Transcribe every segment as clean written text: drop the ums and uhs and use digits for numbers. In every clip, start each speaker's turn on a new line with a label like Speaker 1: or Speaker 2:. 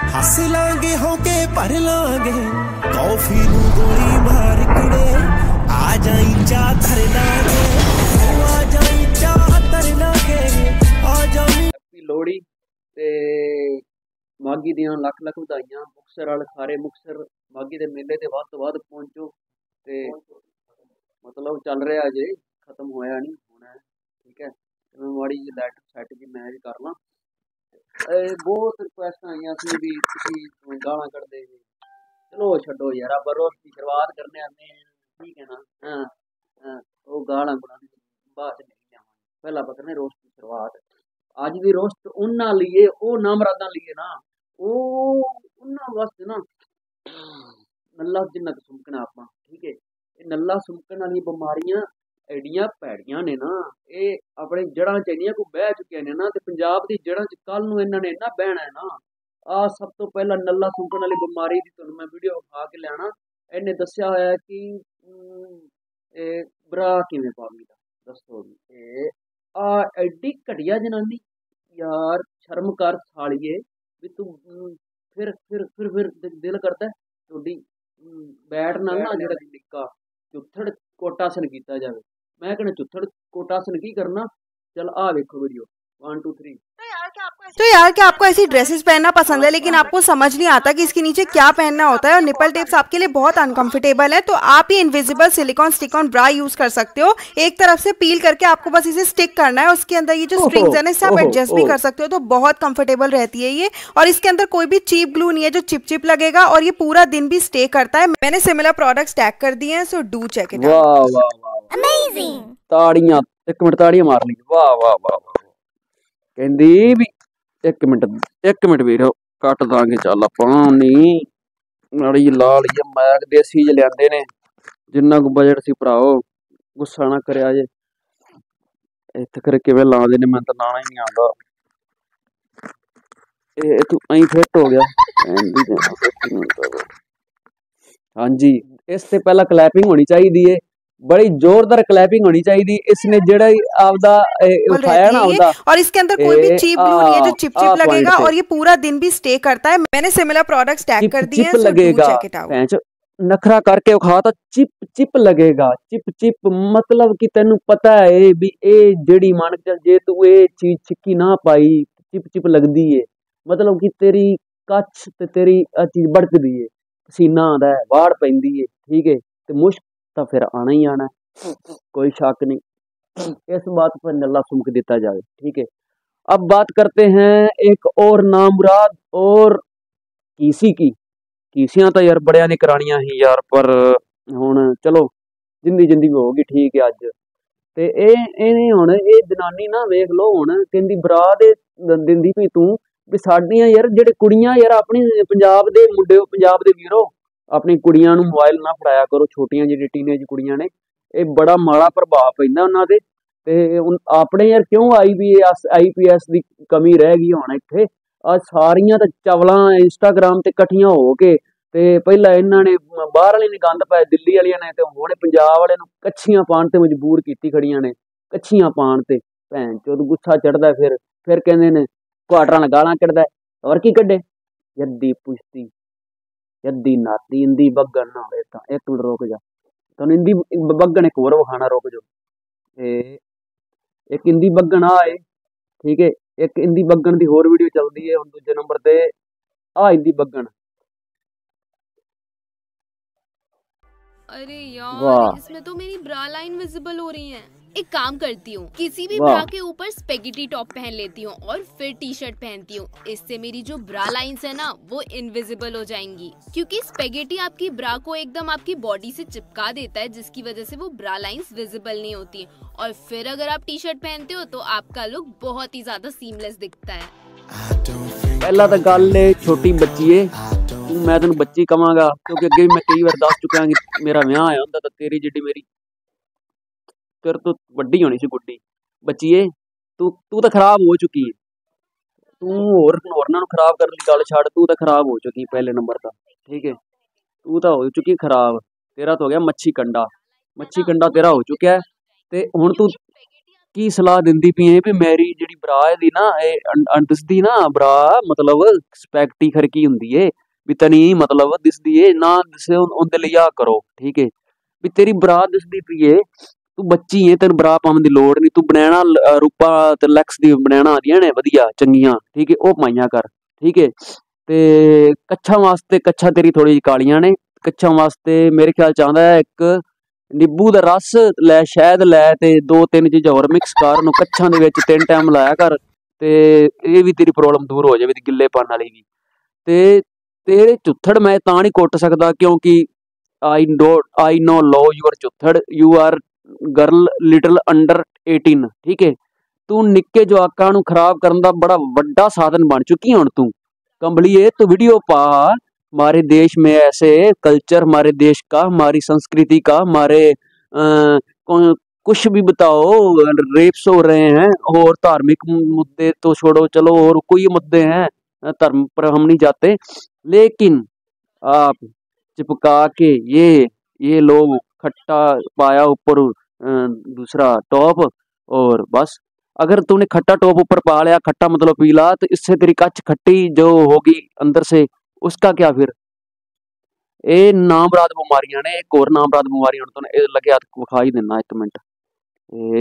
Speaker 1: हस लांगे होके भर लांगे कॉफी नू गोली मार कुड़े आ जाई चा धर लांगे आ जाई चा धर लांगे आ जाई।
Speaker 2: हैप्पी लोहड़ी ते माघी दियां लख लख ਵਧਾਈਆਂ। ਮੁਕਤਸਰ वाले सारे मुकतसर माघी दे मेले ते ਵੱਧ ਤੋਂ ਵੱਧ पहुंचो ते मतलब चल रहा अजे खत्म होया नहीं होना है। ठीक है मैं माड़ी जी लाइट सैट जी मैं भी कर ला। बहुत रिक्वेस्ट आई सी भी तुसीं गालां कढ़दे जी। चलो छड्डो यार आप रोज की शुरुआत करने आते हैं ठीक है ना। हाँ हाँ वो गालां गुलां बाद च नहीं आवांगे पहला आप करने रोस्ट की शुरुआत। अज भी रोस्ट उन्हां लिए वो नामरादां लिए ना वो उन्हां वास्ते ना नल्ला जिन्ना क सुमकना आपां ठीक है। ये नल्ला सुमकन वाली बीमारियां एडियां भैड़ियां ने ना ये अपने जड़ां च इन्नियां को बह चुकियां ने ना ते पंजाब दी जड़ां च कल नूं इन्हां ने इन्ना बहना है ना। आ सब तो पहला नल्ला सुमकन वाली बीमारी दी तुहानूं मैं वीडियो विखा के लियाना। इन्हें दस्सिया होया कि बरा किवें पावीदा दस्सो जी। आ एडी घटिया जनानी यार शर्म कर सालिए भी तू फिर दिल करता थोड़ी बैठ नाल ना जेड़ा निक्का चुत्थड़ कोटासन कीता जावे। मैं कहना चुत्थड़ कोटासन की करना। चल आ देखो वीडियो 1 2 3।
Speaker 3: तो यार क्या आपको ऐसी ड्रेसेस पहनना पसंद है लेकिन आपको समझ नहीं आता कि इसके नीचे क्या पहनना होता है और निपल टेप्स आपके लिए बहुत अनकंफर्टेबल है तो आप ये invisible silicone stick on bra use कर सकते हो। एक तरफ से पील करके आपको बस इसे स्टिक करना है। उसके अंदर ये जो स्ट्रिंग्स है ना इससे आप एडजस्ट भी कर सकते हो तो बहुत कंफर्टेबल रहती है ये। और इसके अंदर कोई भी चीप ग्लू नहीं है जो चिप चिप लगेगा और ये पूरा दिन भी स्टे करता है। मैंने सिमिलर प्रोडक्ट्स टैग कर दिए हैं so do check it out.
Speaker 2: वाह वाह वाह अमेजिंग ताड़ियां एक मिनट ताड़ियां मार ली। वाह वाह वाह वाह कहंदी भी एक मिनट वीरो कट दांगे। चल पानी माड़ी ला लीए मैक देसी ज लियादे ने जिन्ना को बजट सी भराओ गुस्सा ना करे जे इत्थे कर किवें लादे ने मैं तो लाना ही नहीं आंदा। ए तू अई फिट हो गया हाँ जी। इस ते पहला क्लैपिंग होनी चाहिए बड़ी जोरदार क्लैपिंग होनी चाहिए। इसने जेड़ा आपदा उठाया ना आपदा
Speaker 3: और इसके अंदर कोई भी चीप ग्लू नहीं है जो चिप चिप लगेगा और ये पूरा दिन भी स्टे करता है। मैंने सिमिलर प्रोडक्ट्स टैग कर दिए हैं so do check it out.
Speaker 2: नखरा करके उखा तो चिप चिप लगेगा। चिप चिप मतलब कि तेनू पता है भी ए जेड़ी मान के चल जे तू ए चीज छिक्की ना पाई चिप चिप लगदी है मतलब कि तेरी कच्छ ते तेरी चीज भड़कदी है पसीना आंदा है वाड़ पैंदी है ठीक है ते मुश्क तो फिर आना ही आना है कोई शक नहीं। इस बात पर नल्ला सुमक देता जाए ठीक है। अब बात करते हैं एक और नामुराद और कीसी की। कीसियां तो यार बड़िया ने करानियां ही यार पर हुण चलो जिंदी जिंदी होगी ठीक है अज ते ए हुण ए जनानी ना वेख लो हुण कहंदी बरा दे दिंदी पई तू भी साडियां यार जेड़े कुड़ियां यार अपनी पंजाब दे मुंडे पंजाब दे वीरो अपनी कुड़ियां नूं मोबाइल ना फड़ाया करो। छोटियां जेह्ड़ी टीनेज कुड़ियां ने ये बड़ा माड़ा प्रभाव पैंदा उन्हां दे ते अपने यार क्यों IPS दी कमी रह गई हुण इत्थे। अज सारियां ते चवलां इंस्टाग्राम ते कट्ठियां हो के ते पहला इन्हां ने बाहर वाले ने गंद पाया दिल्ली वालियां ने ते हुण पंजाब वाले नूं कच्छियां पाण ते मजबूर कीती खड़ियां ने कच्छियां पाण ते भैन चोद गुस्सा चढ़दा फिर कहंदे ने क्वाटरां नाल गालां कढदा और की कढे यद्दी पुश्ती यद्दी नाती इंदी बग्गन ना होवे तां एक मिनट रुक जा तुहानूं इंदी बग्गन एक होर विखाना रुक जाओ। एक इंदी बग्गन आ है ठीक है एक इंदी बग्गन दी होर वीडियो चलदी है हुण दूजे नंबर ते आ इंदी बग्गन।
Speaker 4: अरे यार इसमें तो मेरी ब्रा लाइन विजिबल हो रही है। एक काम करती हूँ किसी भी ब्रा के ऊपर स्पेगेटी टॉप पहन लेती हूँ और फिर टी शर्ट पहनती हूँ। इससे मेरी जो ब्रा लाइंस है ना वो इनविजिबल हो जाएंगी क्योंकि स्पेगेटी आपकी ब्रा को एकदम आपकी बॉडी से चिपका देता है जिसकी वजह से वो ब्रा लाइंस विजिबल नहीं होती। और फिर अगर आप टी शर्ट पहनते हो तो आपका लुक बहुत ही ज्यादा सीमलेस दिखता है।
Speaker 2: पहला तो गल है छोटी बच्ची है मैं तेन बच्ची कवांगा क्योंकि अगे भी मैं कई बार दस चुका कि मेरा विआह होया हुंदा तो तेरी जिड्डी मेरी तेरे तो वड्डी होनी सी गुड्डी बच्चीए तू तो खराब हो चुकी है। तू होरनां नूं खराब करन दी गल छड्ड तू तो खराब हो चुकी पहले नंबर तो ठीक है। तू तो हो चुकी खराब तेरा तो हो गया मच्छी कंडा तेरा हो चुका है ते हुण तू की सलाह दिंदी पई है भी मेरी जेह्ड़ी ब्रा दी ना दिसदी ना ब्रा मतलब स्पैगटी खरकी हुंदी है भी तनी मतलब दिसदी है ना दिसे उंदे लेई आ करो ठीक है भी तेरी ब्रा दिसदी पई है तू बच्ची है तेन ब्रा पाउण दी लोड़ नहीं तू बनैना रूपा ते लैक्स दी बनैना आंदियां ने वधिया चंगियां ठीक है ओह पाइयां कर ठीक है ते कच्छां वास्ते कच्छां तेरी थोड़ी जी कालियां ने कच्छां वास्ते मेरे ख्याल च आंदा है इक ਨਿੰਬੂ ਦਾ ਰਸ ਲੈ ਸ਼ਹਿਦ ਲੈ ਤੇ 2-3 ਚੀਜ਼ਾਂ ਹੋਰ ਮਿਕਸ ਕਰ ਉਹਨੂੰ ਕੱਛਾਂ ਦੇ ਵਿੱਚ 3 ਟਾਈਮ ਲਾਇਆ ਕਰ ਤੇ ਇਹ ਵੀ ਤੇਰੀ ਪ੍ਰੋਬਲਮ ਦੂਰ ਹੋ ਜਾਵੇ ਗਿੱਲੇਪਨ ਵਾਲੀ ਵੀ ਤੇ ਤੇਰੇ ਝੁੱਥੜ ਮੈਂ ਤਾਂ ਨਹੀਂ ਕੁੱਟ ਸਕਦਾ ਕਿਉਂਕਿ ਆਈ ਨੋ ਲੋ ਯੂਅਰ ਝੁੱਥੜ you are girl little under 18 ਠੀਕ ਹੈ ਤੂੰ ਨਿੱਕੇ ਜਵਾਕਾਂ ਨੂੰ ਖਰਾਬ ਕਰਨ ਦਾ ਬੜਾ ਵੱਡਾ ਸਾਧਨ ਬਣ ਚੁੱਕੀ ਹੁਣ ਤੂੰ ਕੰਬਲੀਏ ਤੂੰ ਵੀਡੀਓ ਪਾ हमारे देश में ऐसे कल्चर हमारे देश का हमारी संस्कृति का हमारे कुछ भी बताओ रेप्स हो रहे हैं और धार्मिक मुद्दे तो छोड़ो चलो और कोई मुद्दे हैं धर्म पर हम नहीं जाते लेकिन आप चिपका के ये लोग खट्टा पाया ऊपर दूसरा टॉप और बस अगर तूने खट्टा टॉप ऊपर पा लिया खट्टा मतलब पीला तो इससे तेरी कच्च खट्टी जो होगी अंदर से उसका क्या फिर ਇਹ ਨਾਮਰਾਦ ਬਿਮਾਰੀਆਂ ਨੇ ਇੱਕ ਹੋਰ ਨਾਮਰਾਦ ਬਿਮਾਰੀ ਹੁਣ ਤੁਹਾਨੂੰ ਇਹ ਲੱਗਿਆ ਵਿਖਾ ਹੀ ਦਿੰਦਾ 1 ਮਿੰਟ ਇਹ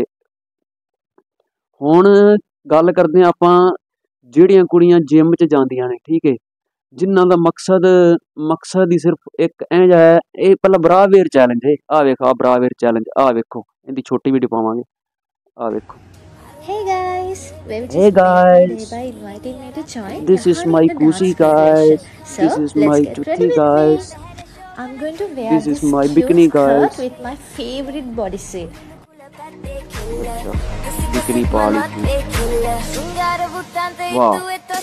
Speaker 2: ਹੁਣ ਗੱਲ ਕਰਦੇ ਹਾਂ ਆਪਾਂ ਜਿਹੜੀਆਂ ਕੁੜੀਆਂ ਜਿਮ 'ਚ ਜਾਂਦੀਆਂ ਨੇ ਠੀਕ ਹੈ ਜਿਨ੍ਹਾਂ ਦਾ ਮਕਸਦ ਹੀ ਸਿਰਫ ਇੱਕ ਐਂ ਜਿਹਾ ਹੈ ਇਹ ਪਹਿਲਾਂ ਬਰਾਵੇਅਰ ਚੈਲੰਜ ਹੈ ਆ ਵੇਖੋ ਬਰਾਵੇਅਰ ਚੈਲੰਜ ਆ ਵੇਖੋ ਇਹਦੀ ਛੋਟੀ ਵੀਡੀਓ ਪਾਵਾਂਗੇ ਆ ਵੇਖੋ
Speaker 5: Hey guys,
Speaker 2: Hey guys,
Speaker 5: by inviting me to join.
Speaker 2: this is my Kusi guys, this is my Tutti guys,
Speaker 5: I'm going to wear
Speaker 2: this is
Speaker 5: this
Speaker 2: my
Speaker 5: cute
Speaker 2: bikini guys.
Speaker 5: skirt with my favorite bodysuit.
Speaker 2: Bikini पाली वाह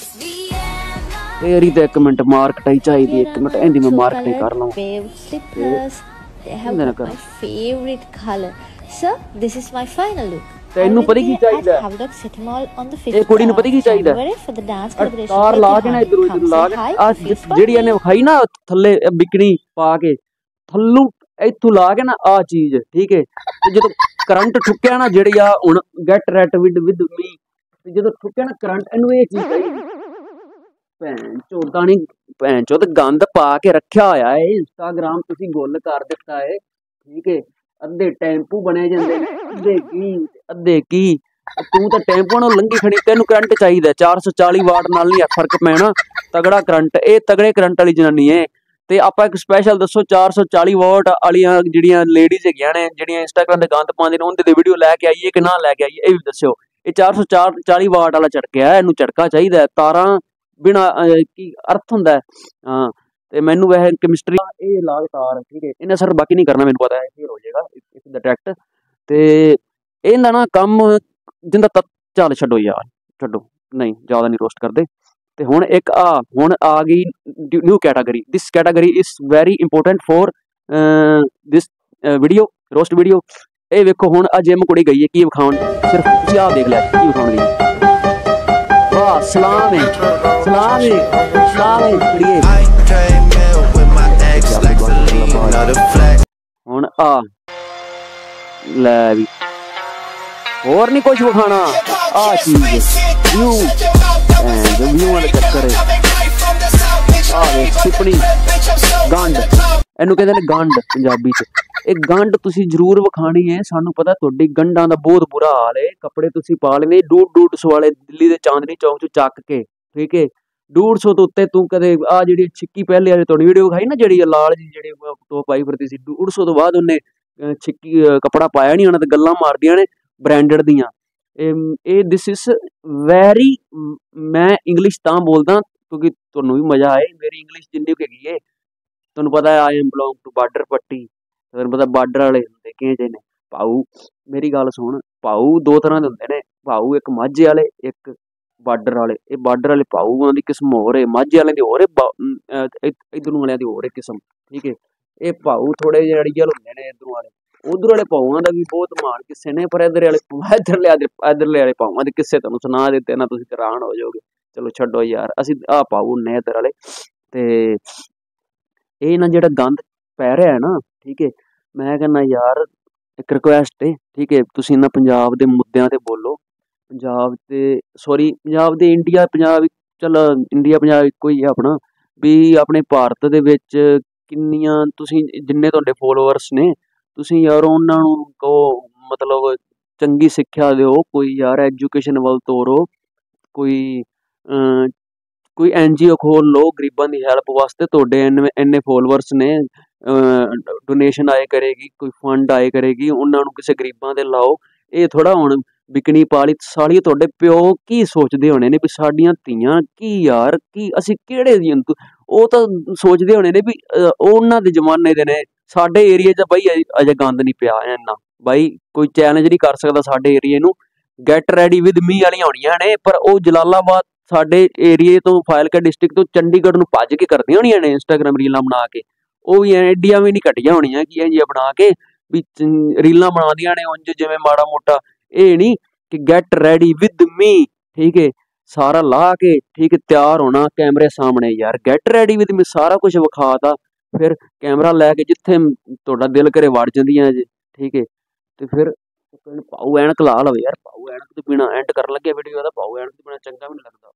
Speaker 2: तेरी तो 1 minute market चाहिए 1 minute इंदी मैं market कर लूं
Speaker 5: Wave slippers. They have got my favorite color. So this is my final look.
Speaker 2: ਤੈਨੂੰ ਪਤਾ ਕੀ ਚਾਹੀਦਾ ਇਹ ਕੁੜੀ ਨੂੰ ਪਤਾ ਕੀ ਚਾਹੀਦਾ ਤਾਰ ਲਾ ਕੇ ਨਾ ਇਧਰੋਂ ਇਧਰ ਲਾ ਕੇ ਆ ਜਿਹੜੀ ਇਹਨੇ ਵਿਖਾਈ ਨਾ ਥੱਲੇ ਬਿਕਨੀ ਪਾ ਕੇ ਥੱਲੋਂ ਇੱਥੋਂ ਲਾ ਕੇ ਨਾ ਆ ਚੀਜ਼ ਠੀਕ ਹੈ ਤੇ ਜਦੋਂ ਕਰੰਟ ਠੁੱਕਿਆ ਨਾ ਜਿਹੜੀ ਆ ਹੁਣ ਗੈਟ ਰੈਟ ਵਿਦ ਮੀ ਤੇ ਜਦੋਂ ਠੁੱਕਿਆ ਨਾ ਕਰੰਟ ਇਹਨੂੰ ਇਹ ਚੀਜ਼ ਚਾਹੀਦੀ ਭੈਣ ਚੋਦਾਂ ਨਹੀਂ ਭੈਣ ਚੋਦ ਗੰਦ ਪਾ ਕੇ ਰੱਖਿਆ ਹੋਇਆ ਹੈ ਇੰਸਟਾਗ੍ਰਾਮ ਤੁਸੀਂ ਗੁੱਲ ਕਰ ਦਿੱਤਾ ਹੈ ਠੀਕ ਹੈ ਅੱਧੇ ਟੈਂਪੂ ਬਣੇ ਜਾਂਦੇ ਨੇ ਅੱਧੇ ਕੀ ਤੂੰ ਤਾਂ ਟੈਂਪੂ ਨੂੰ ਲੰਘੀ ਖੜੀ ਤੈਨੂੰ ਕਰੰਟ ਚਾਹੀਦਾ 440 ਵਾਟ ਨਾਲ ਨਹੀਂ ਫਰਕ ਪੈਣਾ ਤਗੜਾ ਕਰੰਟ ਇਹ ਤਗੜੇ ਕਰੰਟ ਵਾਲੀ ਜਨਾਨੀ ਹੈ ਤੇ ਆਪਾਂ ਇੱਕ ਸਪੈਸ਼ਲ ਦੱਸੋ 440 ਵਾਟ ਵਾਲੀਆਂ ਜਿਹੜੀਆਂ ਲੇਡੀਜ਼ ਹੈਗੀਆਂ ਨੇ ਜਿਹੜੀਆਂ ਇੰਸਟਾਗ੍ਰਾਮ ਤੇ ਗੰਦ ਪਾਉਂਦੇ ਨੇ ਉਹਦੇ ਵੀਡੀਓ ਲੈ ਕੇ ਆਈਏ ਕਿ ਨਾ ਲੈ ਕੇ ਆਈਏ ਇਹ ਵੀ ਦੱਸਿਓ ਇਹ 440 ਵਾਟ ਵਾਲਾ ਝਟਕਿਆ ਇਹਨੂੰ ਝਟਕਾ ਚਾਹੀਦਾ ਤਾਰਾਂ ਬਿਨਾ ਕੀ ਅਰਥ ਹੁੰਦਾ ਹਾਂ ਤੇ ਮੈਨੂੰ ਵੈਸੇ ਕੈਮਿਸਟਰੀ ਇਹ ਲਾਗ ਤਾਰ ਠੀਕ ਹੈ ਇਹਨੇ ਸਰ ਬਾਕੀ ਨਹੀਂ ਕਰਨਾ ਮੈਨੂੰ ਪਤਾ ਹੈ ਕਲੀਅਰ ਹੋ ਜਾਏਗਾ ਇਸ ਦਾ ਡਾਇਰੈਕਟ ਤੇ ਇਹਦਾ ਨਾ ਕੰਮ ਜਿੰਦਾ ਚੱਲ ਛੱਡੋ ਯਾਰ ਛੱਡੋ ਨਹੀਂ ਜ਼ਿਆਦਾ ਨਹੀਂ ਰੋਸਟ ਕਰਦੇ ਤੇ ਹੁਣ ਇੱਕ ਹੁਣ ਆ ਗਈ new category this category is very important for this video roast video ਇਹ ਵੇਖੋ ਹੁਣ ਆ ਜਿਮ ਕੁੜੀ ਗਈ ਹੈ ਕੀ ਵਿਖਾਉਣ ਸਿਰਫ ਤੁਸੀਂ ਆਹ ਦੇਖ ਲਿਆ ਕੀ ਵਿਖਾਉਣ ਗਈ ਵਾਹ ਸਲਾਮ ਹੈ ਕੁੜੀਏ ਹੁਣ ਆ ਲੈ ਵੀ ਹੋਰ ਨਹੀਂ ਕੁਝ ਵਿਖਾਣਾ ਆ ਚੀਜ਼ ਵਿਊ ਵਾਲਾ ਚੱਕਰ ਹੈ ਆ ਵੇ ਸਿਪਣੀ ਗੰਢ ਇਹਨੂੰ ਕਹਿੰਦੇ ਨੇ ਗੰਢ ਪੰਜਾਬੀ ਚ ਇਹ ਗੰਢ ਤੁਸੀਂ ਜ਼ਰੂਰ ਵਿਖਾਣੀ ਹੈ ਸਾਨੂੰ ਪਤਾ ਤੁਹਾਡੀ ਗੰਢਾਂ ਦਾ ਬਹੁਤ ਬੁਰਾ ਹਾਲ ਹੈ ਕੱਪੜੇ ਤੁਸੀਂ ਪਾ ਲੈਣੇ 150 ਵਾਲੇ ਦਿੱਲੀ ਦੇ ਚਾਂਦਨੀ ਚੌਕ ਚੋਂ ਚੱਕ ਕੇ ਠੀਕ ਹੈ 150 ਤੋਂ ਉੱਤੇ ਤੂੰ ਕਦੇ ਆ ਜਿਹੜੀ ਛਿੱਕੀ ਪਹਿਲੇ ਵਾਲੀ ਤੁਹਾਡੀ ਵੀਡੀਓ ਵਿਖਾਈ ਨਾ ਜਿਹੜੀ ਲਾਲ ਜੀ ਜਿਹੜੀ ਟੋਪ ਪਾਈ ਫਿਰਦੀ ਸੀ 150 ਤੋਂ ਬਾਅਦ ਉਹਨੇ ਛਿੱਕੀ ਕੱਪੜਾ ਪਾਇਆ ਨਹੀਂ ਉਹਨਾਂ ਤੇ ਗੱਲਾਂ ਮਾਰਦੀਆਂ ਨੇ ਬ੍ਰਾਂਡਡ ਦੀਆਂ ਇਹ ਦਿਸ ਇਜ਼ ਵੈਰੀ ਮੈਂ ਇੰਗਲਿਸ਼ ਤਾਂ ਬੋਲਦਾ ਕਿਉਂਕਿ ਤੁਹਾਨੂੰ ਵੀ ਮਜ਼ਾ ਆਏ ਮੇਰੀ ਇੰਗਲਿਸ਼ ਜਿੰਨੀ ਕੁ ਹੈਗੀ ਹੈ ਤੁਹਾਨੂੰ ਪਤਾ ਹੈ I am belong to border ਪੱਟੀ ਤੁਹਾਨੂੰ ਪਤਾ ਬਾਰਡਰ ਵਾਲੇ ਹੁੰਦੇ ਕਿਹੇ ਨੇ ਭਾਊ ਮੇਰੀ ਗੱਲ ਸੁਣ ਭਾਊ ਦੋ ਤਰ੍ਹਾਂ ਦੇ ਹੁੰਦੇ ਨੇ ਭਾਊ ਇੱਕ ਮਾਝੇ ਵਾਲੇ ਇੱਕ ਬਾਰਡਰ ਵਾਲੇ ਇਹ ਬਾਰਡਰ ਵਾਲੇ ਭਾਊਆਂ ਦੀ ਕਿਸਮ ਹੋਰ ਹੈ ਮਾਝੇ ਵਾਲਿਆਂ ਦੀ ਹੋਰ ਹੈ ਇੱਧਰੋਂ ਵਾਲਿਆਂ ਦੀ ਹੋਰ ਹੈ ਕਿਸਮ ਠੀਕ ਹੈ ਇਹ ਭਾਊ ਥੋੜੇ ਜਿਹੇ ਅੜੀਅਲ ਹੁੰਦੇ ਨੇ ਇੱਧਰੋਂ ਵਾਲੇ ਉਧਰ ਵਾਲੇ ਭਾਊਆਂ ਦਾ ਵੀ ਬਹੁਤ ਮਾਣ ਕਿਸੇ ਨੇ ਪਰ ਇੱਧਰਲੇ ਵਾਲੇ ਭਾਊਆਂ ਦੇ ਕਿਸੇ ਤੁਹਾਨੂੰ ਸੁਣਾ ਦਿੱਤੇ ਨਾ ਤੁਸੀਂ ਹੈਰਾਨ ਹੋ ਜਾਓਗੇ ਚਲੋ ਛੱਡੋ ਯਾਰ ਅਸੀਂ ਆਹ ਭਾਊ ਨੇ ਇੱਧਰ ਵਾਲੇ ਤੇ ਇਹ ਨਾ ਜਿਹੜਾ ਗੰਦ ਪੈ ਰਿਹਾ ਹੈ ਨਾ ਠੀਕ ਹੈ ਮੈਂ ਕਹਿੰਦਾ ਯਾਰ ਇੱਕ ਰਿਕੁਐਸਟ ਹੈ, ਠੀਕ ਹੈ, ਤੁਸੀਂ ਇਹਨਾਂ ਪੰਜਾਬ ਦੇ ਮੁੱਦਿਆਂ ਤੇ ਬੋਲੋ। ਪੰਜਾਬ ਤੇ ਸੌਰੀ ਪੰਜਾਬ ਦੇ ਇੰਡੀਆ ਪੰਜਾਬ ਚੱਲ ਇੰਡੀਆ ਪੰਜਾਬ ਇੱਕੋ ਹੀ ਹੈ ਆਪਣਾ, ਵੀ ਆਪਣੇ ਭਾਰਤ ਦੇ ਵਿੱਚ ਕਿੰਨੀਆਂ ਤੁਸੀਂ ਜਿੰਨੇ ਤੁਹਾਡੇ ਫੋਲੋਅਰਸ ਨੇ ਤੁਸੀਂ ਯਾਰ ਉਹਨਾਂ ਨੂੰ ਕਹੋ ਮਤਲਬ ਚੰਗੀ ਸਿੱਖਿਆ ਦਿਓ, ਕੋਈ ਯਾਰ ਐਜੂਕੇਸ਼ਨ ਵੱਲ ਤੋਰੋ, ਕੋਈ ਕੋਈ NGO ਖੋਲ੍ਹ ਲਓ ਗਰੀਬਾਂ ਦੀ ਹੈਲਪ ਵਾਸਤੇ। ਤੁਹਾਡੇ ਇੰਨੇ ਫੋਲੋਅਰਸ ਨੇ, ਡੋਨੇਸ਼ਨ ਆਏ ਕਰੇਗੀ, ਕੋਈ ਫੰਡ ਆਏ ਕਰੇਗੀ, ਉਹਨਾਂ ਨੂੰ ਕਿਸੇ ਗਰੀਬਾਂ 'ਤੇ ਲਾਓ। ਇਹ ਥੋੜ੍ਹਾ ਹੁਣ ਬਿਕਣੀ ਪਾਲੀ ਸਾਲੀ ਤੁਹਾਡੇ ਪਿਓ ਕੀ ਸੋਚਦੇ ਹੋਣੇ ਨੇ ਵੀ ਸਾਡੀਆਂ ਧੀਆਂ ਕੀ ਯਾਰ ਕੀ ਅਸੀਂ ਕਿਹੜੇ ਜੰਤੂ, ਉਹ ਤਾਂ ਸੋਚਦੇ ਹੋਣੇ ਨੇ ਵੀ ਉਹਨਾਂ ਦੇ ਜ਼ਮਾਨੇ ਦੇ ਨੇ। ਸਾਡੇ ਏਰੀਏ 'ਚ ਬਈ ਅਜੇ ਗੰਦ ਨਹੀਂ ਪਿਆ ਇੰਨਾ, ਬਾਈ ਕੋਈ ਚੈਲੰਜ ਨਹੀਂ ਕਰ ਸਕਦਾ ਸਾਡੇ ਏਰੀਏ ਨੂੰ। ਗੈਟ ਰੈਡੀ ਵਿਦ ਮੀ ਵਾਲੀਆਂ ਹੋਣੀਆਂ ਨੇ, ਪਰ ਉਹ ਜਲਾਲਾਬਾਦ ਸਾਡੇ ਏਰੀਏ ਤੋਂ ਫਾਜ਼ਿਲਕਾ ਡਿਸਟ੍ਰਿਕਟ ਤੋਂ ਚੰਡੀਗੜ੍ਹ ਨੂੰ ਭੱਜ ਕੇ ਕਰਦੀਆਂ ਹੋਣੀਆਂ ਨੇ ਇੰਸਟਾਗ੍ਰਾਮ ਰੀਲਾਂ ਬਣਾ ਕੇ। ਉਹ ਵੀ ਐਡੀਆਂ ਵੀ ਨਹੀਂ ਘਟੀਆਂ ਹੋਣੀਆਂ ਕਿ ਇਹ ਜਿਹੀਆਂ ਬਣਾ ਕੇ ਵੀ ਰੀਲਾਂ ਬਣਾਉਂਦੀਆਂ ਨੇ ਉਂਝ ਜਿਵੇਂ ਮਾੜਾ ਮੋਟਾ। ਇਹ ਨਹੀਂ ਕਿ ਗੈਟ ਰੈਡੀ ਵਿਦ ਮੀ, ਠੀਕ ਹੈ, ਸਾਰਾ ਲਾ ਕੇ ਠੀਕ ਹੈ ਤਿਆਰ ਹੋਣਾ ਕੈਮਰੇ ਸਾਹਮਣੇ। ਯਾਰ ਗੈਟ ਰੈਡੀ ਵਿਦ ਮੀ ਸਾਰਾ ਕੁਝ ਵਿਖਾਤਾ, ਫਿਰ ਕੈਮਰਾ ਲੈ ਕੇ ਜਿੱਥੇ ਤੁਹਾਡਾ ਦਿਲ ਕਰੇ ਵੜ ਜਾਂਦੀਆਂ ਜੇ, ਠੀਕ ਹੈ। ਤੇ ਫਿਰ ਪਾਉ ਐਨਕ ਲਾ ਲਵੇ ਯਾਰ, ਪਾਉ ਐਨਕ ਤੋਂ ਬਿਨਾਂ ਐਂਡ ਕਰਨ ਲੱਗਿਆ ਵੀਡੀਓ ਦਾ ਪਾਉ ਐਨਕ ਤੋਂ ਬਿਨਾਂ ਚੰਗਾ ਵੀ ਨਹੀਂ ਲੱਗਦਾ।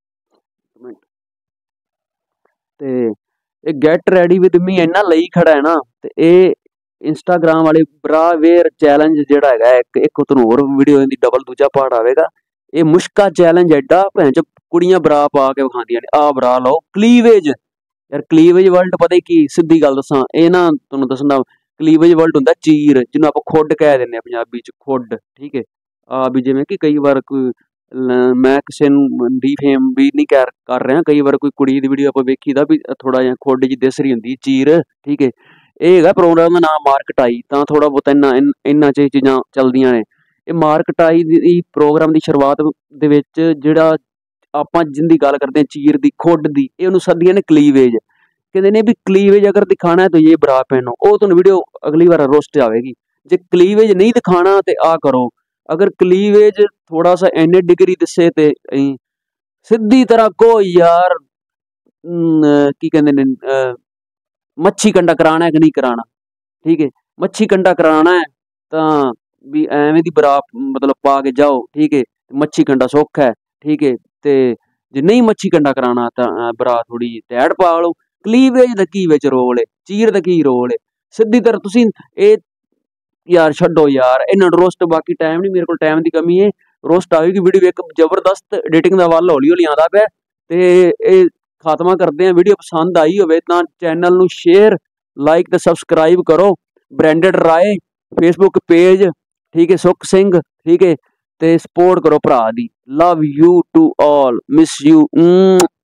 Speaker 2: ਤੇ ਇਹ ਗੈਟ ਰੈਡੀ ਵਿਦ ਮੀ ਇੰਨਾ ਲਈ ਖੜਾ ਹੈ ਨਾ, ਤੇ ਇਹ ਇੰਸਟਾਗ੍ਰਾਮ ਵਾਲੇ ਬਰਾ ਵੇਅਰ ਚੈਲੰਜ ਜਿਹੜਾ ਹੈਗਾ ਇੱਕ ਤੁਹਾਨੂੰ ਹੋਰ ਵੀਡੀਓ ਦੀ ਡਬਲ ਦੂਜਾ ਪਾਰਟ ਆਵੇਗਾ। ਇਹ ਮੁਸ਼ਕਾ ਚੈਲੰਜ ਐਡਾ ਭੈਣ ਚ ਕੁੜੀਆਂ ਬਰਾ ਪਾ ਕੇ ਵਿਖਾਉਂਦੀਆਂ ਨੇ, ਆਹ ਬਰਾ ਲਓ। ਕਲੀਵੇਜ ਯਾਰ, ਕਲੀਵੇਜ ਵਰਲਡ ਪਤਾ ਕੀ, ਸਿੱਧੀ ਗੱਲ ਦੱਸਾਂ ਇਹ ਨਾ ਤੁਹਾਨੂੰ ਦੱਸਣਾ, ਕਲੀਵੇਜ ਵਰਲਡ ਹੁੰਦਾ ਚੀਰ, ਜਿਹਨੂੰ ਆਪਾਂ ਖੁੱਡ ਕਹਿ ਦਿੰਦੇ ਹਾਂ ਪੰਜਾਬੀ ਚ, ਖੁੱਡ, ਠੀਕ ਹੈ। ਵੀ ਜਿਵੇਂ ਕਿ ਕਈ ਵਾਰ ਕੋਈ ਮੈਂ ਕਿਸੇ ਨੂੰ ਡੀਫੇਮ ਵੀ ਨਹੀਂ ਕਰ ਰਿਹਾ, ਕਈ ਵਾਰ ਕੋਈ ਕੁੜੀ ਦੀ ਵੀਡੀਓ ਆਪਾਂ ਵੇਖੀ ਦਾ ਵੀ ਥੋੜਾ ਜਿਹਾ ਖੁੱਡ ਜਿਹੀ ਦਿਸ ਰਹੀ ਹੁੰਦੀ ਚੀਰ, ਠੀਕ ਹੈ। ਇਹ ਹੈਗਾ ਪ੍ਰੋਗਰਾਮ ਦਾ ਨਾਮ ਮਾਰਕਟਾਈ, ਤਾਂ ਥੋੜਾ ਬਹੁਤ ਇਹਨਾਂ 'ਚ ਚੀਜ਼ਾਂ ਚੱਲਦੀਆਂ ਨੇ। ਇਹ ਮਾਰਕਟਾਈ ਦੀ ਪ੍ਰੋਗਰਾਮ ਦੀ ਸ਼ੁਰੂਆਤ ਦੇ ਵਿੱਚ ਜਿਹੜਾ ਆਪਾਂ ਜਿੰਦੀ ਗੱਲ ਕਰਦੇ ਹਾਂ ਚੀਰ ਦੀ, ਖੁੱਡ ਦੀ, ਇਹ ਉਹਨੂੰ ਸੱਦੀਆਂ ਨੇ ਕਲੀਵੇਜ। ਕਹਿੰਦੇ ਨੇ ਵੀ ਕਲੀਵੇਜ ਅਗਰ ਦਿਖਾਣਾ ਹੈ ਤਾਂ ਇਹ ਬਰਾ ਪਹਿਨੋ। ਉਹ ਤੁਹਾਨੂੰ ਵੀਡੀਓ ਅਗਲੀ ਵਾਰ ਰੋਸਟ ਆਵੇਗੀ। ਜੇ ਕਲੀਵੇਜ ਨਹੀਂ ਦਿਖਾਣਾ ਤੇ ਆ ਕਰੋ। ਅਗਰ ਕਲੀਵੇਜ ਥੋੜਾ ਸਾ ਇੰਨੇ ਡਿਗਰੀ ਦੱਸੇ ਤੇ ਸਿੱਧੀ ਤਰ੍ਹਾਂ ਕੋ ਯਾਰ ਕੀ ਕਹਿੰਦੇ ਨੇ ਮੱਛੀ ਕੰਡਾ ਕਰਾਉਣਾ ਹੈ ਕਿ ਨਹੀਂ ਕਰਾਉਣਾ, ਠੀਕ ਹੈ। ਮੱਛੀ ਕੰਡਾ ਕਰਾਉਣਾ ਹੈ ਤਾਂ ਵੀ ਐਵੇਂ ਦੀ ਬਰਾ ਮਤਲਬ ਪਾ ਕੇ ਜਾਓ, ਠੀਕ ਹੈ। ਮੱਛੀ ਕੰਡਾ ਸੌਖਾ ਹੈ, ਠੀਕ ਹੈ। ਤੇ ਜੇ ਨਹੀਂ ਮੱਛੀ ਕੰਡਾ ਕਰਾਉਣਾ ਤਾਂ ਬਰਾ ਥੋੜੀ ਟੈਟ ਪਾ ਲਓ। ਕਲੀਵੇਜ ਦਾ ਕੀ ਵਿੱਚ ਰੋਲ ਹੈ, ਚੀਰ ਦਾ ਕੀ ਰੋਲ ਹੈ? ਸਿੱਧੀ ਤਰ੍ਹਾਂ ਤੁਸੀਂ ਇਹ ਯਾਰ ਛੱਡੋ ਯਾਰ ਇਹਨਾਂ ਨੂੰ ਰੋਸਟ। ਬਾਕੀ ਟਾਈਮ ਨਹੀਂ ਮੇਰੇ ਕੋਲ, ਟਾਈਮ ਦੀ ਕਮੀ ਹੈ। ਰੋਸਟ ਆਵੇਗੀ ਵੀਡੀਓ ਇੱਕ ਜ਼ਬਰਦਸਤ ਐਡੀਟਿੰਗ ਦਾ ਵੱਲ ਹੌਲੀ ਹੌਲੀ ਆਉਂਦਾ ਪਿਆ। ਤੇ ਇਹ ਖਾਤਮਾ ਕਰਦੇ ਹਾਂ। ਵੀਡੀਓ ਪਸੰਦ ਆਈ ਹੋਵੇ ਤਾਂ ਚੈਨਲ ਨੂੰ ਸ਼ੇਅਰ, ਲਾਈਕ ਤੇ ਸਬਸਕ੍ਰਾਈਬ ਕਰੋ। ਬ੍ਰਾਂਡਡ ਰਾਏ ਫੇਸਬੁੱਕ ਪੇਜ, ਠੀਕ ਹੈ, ਸੁਖ ਸਿੰਘ, ਠੀਕ ਹੈ। ਤੇ ਸਪੋਰਟ ਕਰੋ ਭਰਾ ਦੀ। Love you to all, miss you.